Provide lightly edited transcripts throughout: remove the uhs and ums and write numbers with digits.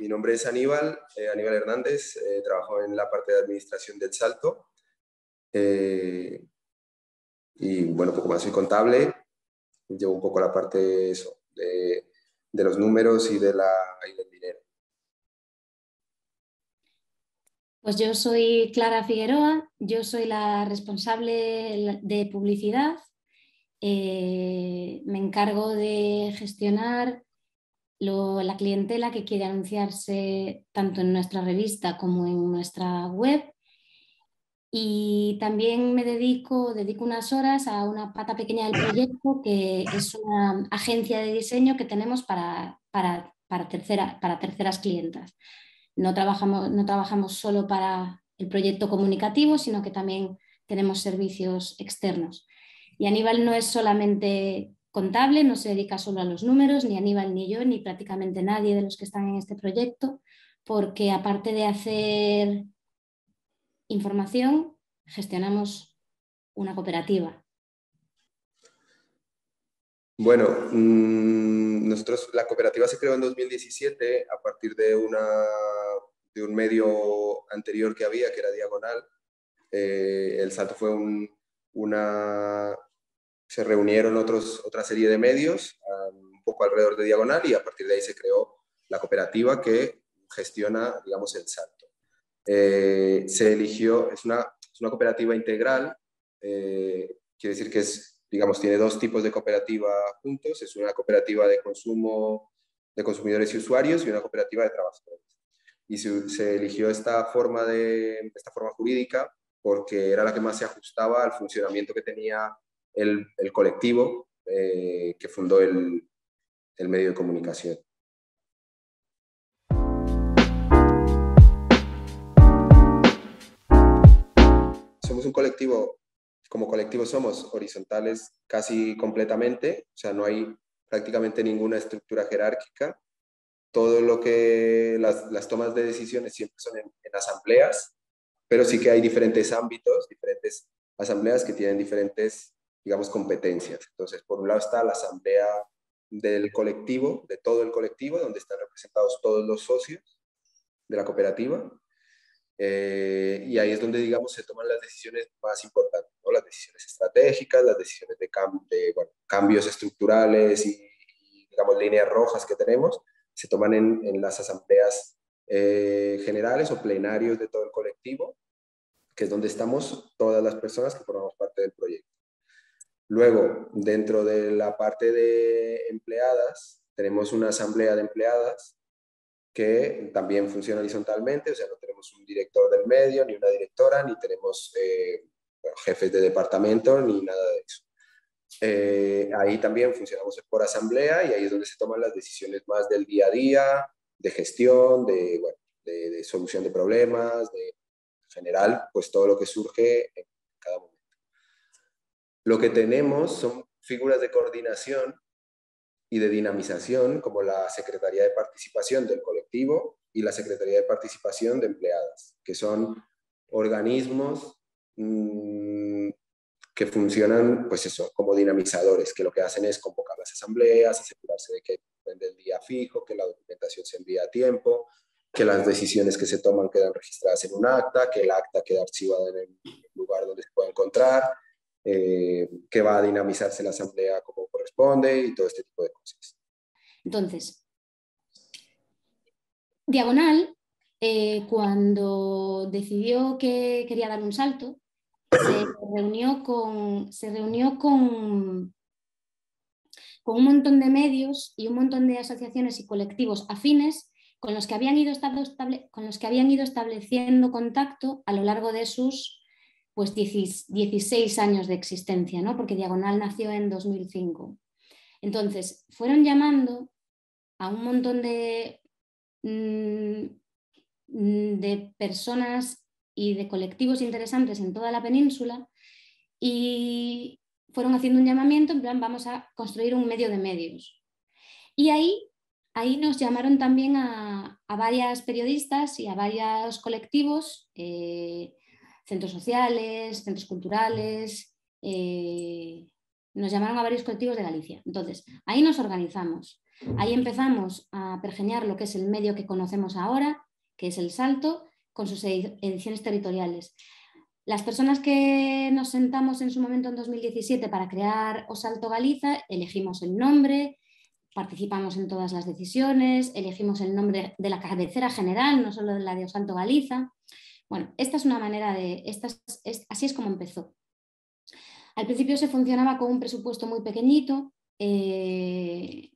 Mi nombre es Aníbal, Aníbal Hernández, trabajo en la parte de administración del Salto y bueno, poco más, soy contable, llevo un poco la parte eso, de los números y del dinero. Pues yo soy Clara Figueroa, yo soy la responsable de publicidad. Me encargo de gestionar la clientela que quiere anunciarse tanto en nuestra revista como en nuestra web. Y también dedico unas horas a una pata pequeña del proyecto, que es una agencia de diseño que tenemos para terceras clientas. No trabajamos solo para el proyecto comunicativo, sino que también tenemos servicios externos. Y Aníbal no es solamente contable, no se dedica solo a los números, ni Aníbal ni yo, ni prácticamente nadie de los que están en este proyecto, porque aparte de hacer información, gestionamos una cooperativa. Bueno, la cooperativa se creó en 2017 a partir de un medio anterior que había, que era Diagonal. El Salto fue se reunieron otra serie de medios un poco alrededor de Diagonal, y a partir de ahí se creó la cooperativa que gestiona, digamos, el Salto. Se eligió, es una cooperativa integral, quiere decir que digamos, tiene dos tipos de cooperativa juntos. Es una cooperativa de consumo de consumidores y usuarios y una cooperativa de trabajadores. Y se eligió esta forma jurídica porque era la que más se ajustaba al funcionamiento que tenía el colectivo que fundó el medio de comunicación. Somos un colectivo, como colectivo somos horizontales casi completamente, o sea, no hay prácticamente ninguna estructura jerárquica. Todo lo que las tomas de decisiones siempre son en asambleas, pero sí que hay diferentes ámbitos, diferentes asambleas que tienen diferentes, digamos, competencias. Entonces, por un lado está la asamblea del colectivo, de todo el colectivo, donde están representados todos los socios de la cooperativa. Y ahí es donde, digamos, se toman las decisiones más importantes, ¿no? Las decisiones estratégicas, las decisiones de cambios estructurales y, digamos, líneas rojas que tenemos, se toman en las asambleas generales o plenarios de todo el colectivo, que es donde estamos todas las personas que formamos parte del proyecto. Luego, dentro de la parte de empleadas, tenemos una asamblea de empleadas que también funciona horizontalmente, o sea, no tenemos un director del medio, ni una directora, ni tenemos jefes de departamento, ni nada de eso. Ahí también funcionamos por asamblea, y ahí es donde se toman las decisiones más del día a día, de gestión, de solución de problemas, en general, pues todo lo que surge en cada momento. Lo que tenemos son figuras de coordinación y de dinamización, como la Secretaría de Participación del colectivo y la Secretaría de Participación de Empleadas, que son organismos que funcionan, pues eso, como dinamizadores, que lo que hacen es convocar las asambleas, asegurarse de que hay del día fijo, que la documentación se envía a tiempo, que las decisiones que se toman quedan registradas en un acta, que el acta queda archivada en el lugar donde se puede encontrar, que va a dinamizarse la asamblea como corresponde y todo este tipo de cosas. Entonces, Diagonal, cuando decidió que quería dar un salto, se reunió con un montón de medios y un montón de asociaciones y colectivos afines con los que habían ido estableciendo contacto a lo largo de sus 16 años de existencia, ¿no? Porque Diagonal nació en 2005. Entonces, fueron llamando a un montón de personas y de colectivos interesantes en toda la península, y fueron haciendo un llamamiento en plan, vamos a construir un medio de medios. Y ahí nos llamaron también a varias periodistas y a varios colectivos, centros sociales, centros culturales, nos llamaron a varios colectivos de Galicia. Entonces, ahí nos organizamos. Ahí empezamos a pergeñar lo que es el medio que conocemos ahora, que es El Salto, con sus ediciones territoriales. Las personas que nos sentamos en su momento en 2017 para crear O Salto Galiza, elegimos el nombre, participamos en todas las decisiones, elegimos el nombre de la cabecera general, no solo de la de O Salto Galiza. Bueno, esta es una manera de... así es como empezó. Al principio se funcionaba con un presupuesto muy pequeñito, que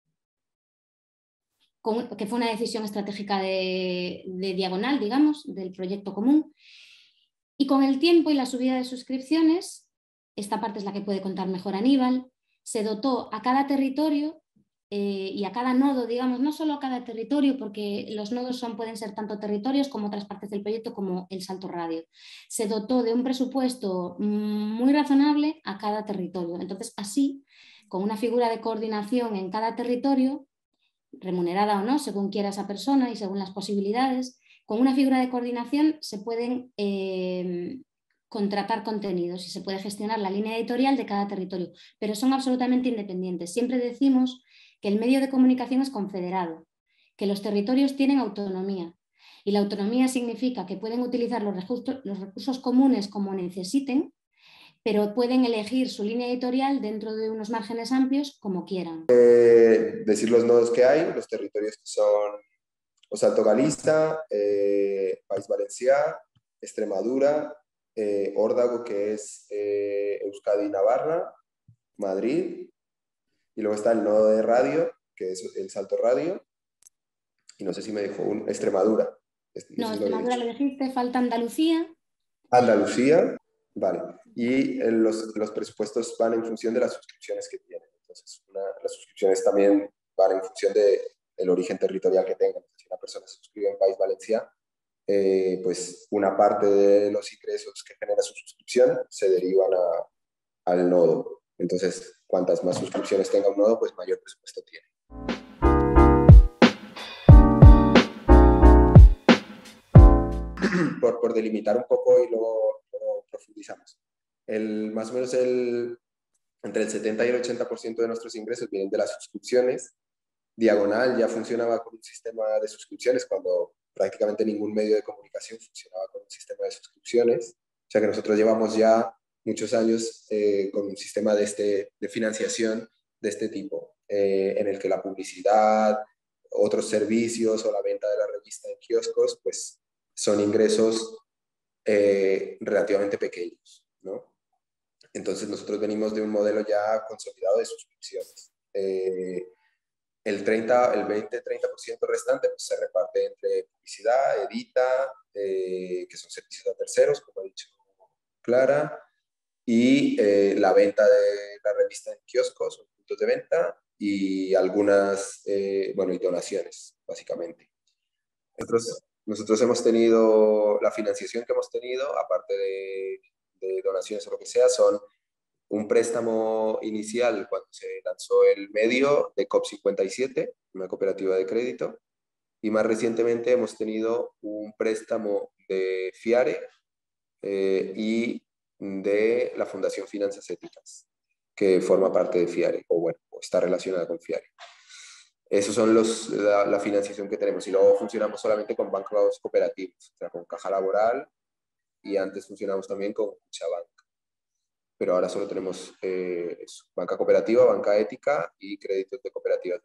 fue una decisión estratégica de Diagonal, digamos, del proyecto común. Y con el tiempo y la subida de suscripciones, esta parte es la que puede contar mejor Aníbal, se dotó a cada territorio y a cada nodo, digamos, no solo a cada territorio, porque los nodos pueden ser tanto territorios como otras partes del proyecto, como el Salto Radio. Se dotó de un presupuesto muy razonable a cada territorio. Entonces, así, con una figura de coordinación en cada territorio, remunerada o no, según quiera esa persona y según las posibilidades, con una figura de coordinación se pueden contratar contenidos y se puede gestionar la línea editorial de cada territorio, pero son absolutamente independientes. Siempre decimos que el medio de comunicación es confederado, que los territorios tienen autonomía, y la autonomía significa que pueden utilizar los recursos comunes como necesiten, pero pueden elegir su línea editorial dentro de unos márgenes amplios como quieran. Decir los nodos que hay, los territorios que son O Salto Galiza, País Valencià, Extremadura, Órdago, que es Euskadi y Navarra, Madrid, y luego está el nodo de radio, que es el Salto Radio, y no sé si me dijo Extremadura. No, sé si lo había Extremadura dicho. lo dijiste, falta Andalucía. Andalucía, vale. Y los presupuestos van en función de las suscripciones que tienen. Entonces, las suscripciones también van en función del origen territorial que tengan. Si una persona se suscribe en País Valencià, pues una parte de los ingresos que genera su suscripción se derivan al nodo. Entonces, cuantas más suscripciones tenga un nodo, pues mayor presupuesto tiene. Por delimitar un poco y luego profundizamos. Más o menos entre el 70 y el 80% de nuestros ingresos vienen de las suscripciones. Diagonal ya funcionaba con un sistema de suscripciones cuando prácticamente ningún medio de comunicación funcionaba con un sistema de suscripciones. O sea que nosotros llevamos ya muchos años con un sistema de financiación de este tipo, en el que la publicidad, otros servicios o la venta de la revista en kioscos, pues son ingresos relativamente pequeños, ¿no? Entonces nosotros venimos de un modelo ya consolidado de suscripciones. El 20-30% restante pues, se reparte entre publicidad, edita, que son servicios a terceros, como ha dicho Clara, y la venta de la revista en kioscos o puntos de venta y algunas, y donaciones, básicamente. Nosotros hemos tenido, la financiación que hemos tenido, aparte de donaciones o lo que sea, son un préstamo inicial cuando se lanzó el medio de COP57, una cooperativa de crédito, y más recientemente hemos tenido un préstamo de FIARE y de la Fundación Finanzas Éticas, que forma parte de FIARE, o está relacionada con FIARE. Esos son la financiación que tenemos. Y luego funcionamos solamente con bancos cooperativos, o sea, con Caja Laboral, y antes funcionamos también con Cuchabank. Pero ahora solo tenemos banca cooperativa, banca ética y créditos de cooperativas.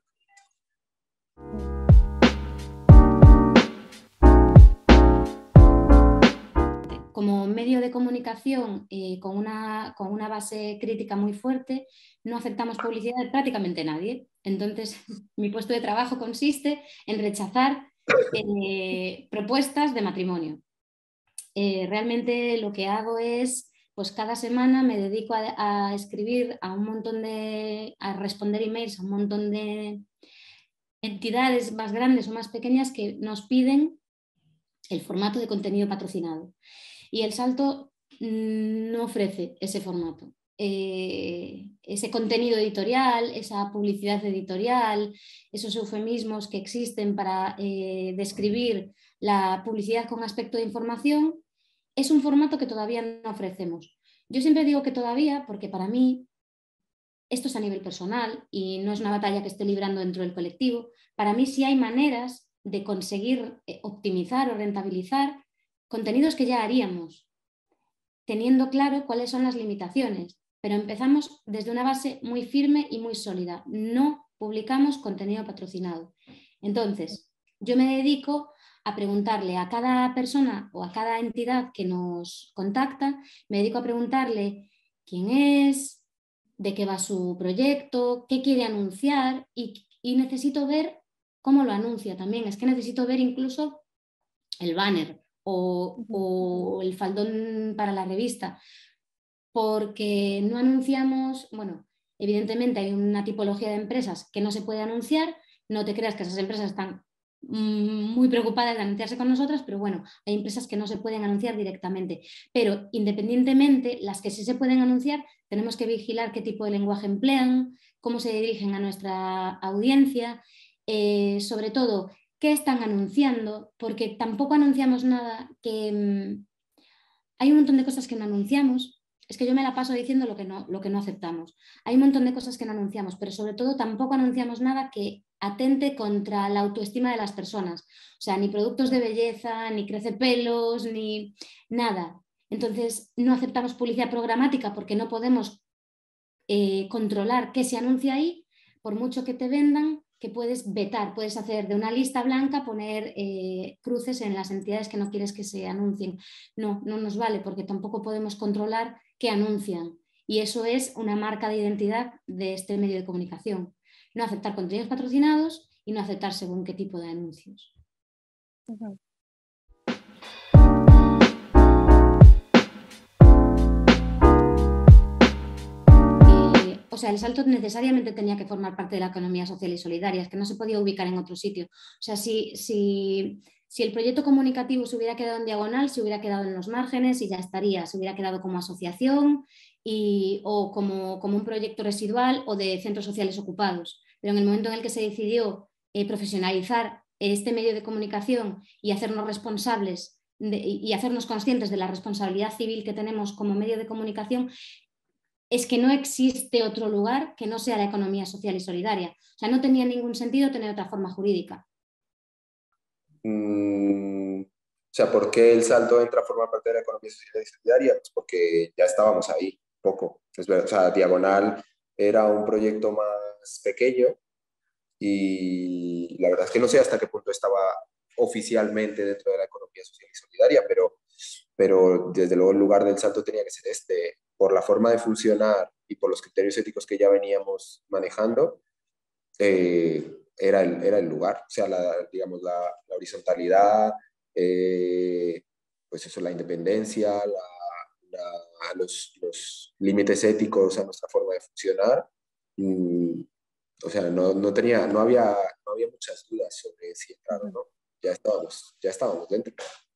Como medio de comunicación con una base crítica muy fuerte, no aceptamos publicidad de prácticamente nadie. Entonces, mi puesto de trabajo consiste en rechazar propuestas de matrimonio. Realmente lo que hago es, pues cada semana me dedico a escribir a responder emails a un montón de entidades más grandes o más pequeñas que nos piden el formato de contenido patrocinado. Y El Salto no ofrece ese formato. Ese contenido editorial, esa publicidad editorial, esos eufemismos que existen para describir la publicidad con aspecto de información, es un formato que todavía no ofrecemos. Yo siempre digo que todavía, porque para mí esto es a nivel personal y no es una batalla que esté librando dentro del colectivo. Para mí sí hay maneras de conseguir optimizar o rentabilizar contenidos que ya haríamos, teniendo claro cuáles son las limitaciones, pero empezamos desde una base muy firme y muy sólida. No publicamos contenido patrocinado. Entonces, yo me dedico a preguntarle a cada persona o a cada entidad que nos contacta, me dedico a preguntarle quién es, de qué va su proyecto, qué quiere anunciar y necesito ver cómo lo anuncia también. Es que necesito ver incluso el banner o el faldón para la revista, porque no anunciamos, bueno, evidentemente hay una tipología de empresas que no se puede anunciar, no te creas que esas empresas están muy preocupadas de anunciarse con nosotras, pero bueno, hay empresas que no se pueden anunciar directamente, pero independientemente, las que sí se pueden anunciar, tenemos que vigilar qué tipo de lenguaje emplean, cómo se dirigen a nuestra audiencia, sobre todo qué están anunciando, porque tampoco anunciamos nada que... hay un montón de cosas que no anunciamos. Es que yo me la paso diciendo lo que no aceptamos. Hay un montón de cosas que no anunciamos, pero sobre todo tampoco anunciamos nada que atente contra la autoestima de las personas. O sea, ni productos de belleza, ni crece pelos, ni nada. Entonces, no aceptamos publicidad programática porque no podemos controlar qué se anuncia ahí, por mucho que te vendan, que puedes vetar, puedes hacer de una lista blanca, poner cruces en las entidades que no quieres que se anuncien. No, no nos vale porque tampoco podemos controlar qué anuncian. Y eso es una marca de identidad de este medio de comunicación. No aceptar contenidos patrocinados y no aceptar según qué tipo de anuncios. Uh-huh. O sea, el salto necesariamente tenía que formar parte de la economía social y solidaria, es que no se podía ubicar en otro sitio. O sea, si el proyecto comunicativo se hubiera quedado en diagonal, se hubiera quedado en los márgenes y ya estaría, se hubiera quedado como asociación o como un proyecto residual o de centros sociales ocupados. Pero en el momento en el que se decidió profesionalizar este medio de comunicación y hacernos responsables y hacernos conscientes de la responsabilidad civil que tenemos como medio de comunicación, es que no existe otro lugar que no sea la economía social y solidaria. O sea, no tenía ningún sentido tener otra forma jurídica. O sea, ¿por qué el salto entra a formar parte de la economía social y solidaria? Pues porque ya estábamos ahí, poco. Es verdad, o sea, Diagonal era un proyecto más pequeño y la verdad es que no sé hasta qué punto estaba oficialmente dentro de la economía social y solidaria, pero desde luego el lugar del salto tenía que ser este, por la forma de funcionar y por los criterios éticos que ya veníamos manejando, era el lugar, o sea, digamos, la horizontalidad, pues eso, la independencia, los límites éticos a nuestra forma de funcionar. O sea, no había muchas dudas sobre si entrar o no. Ya estábamos dentro.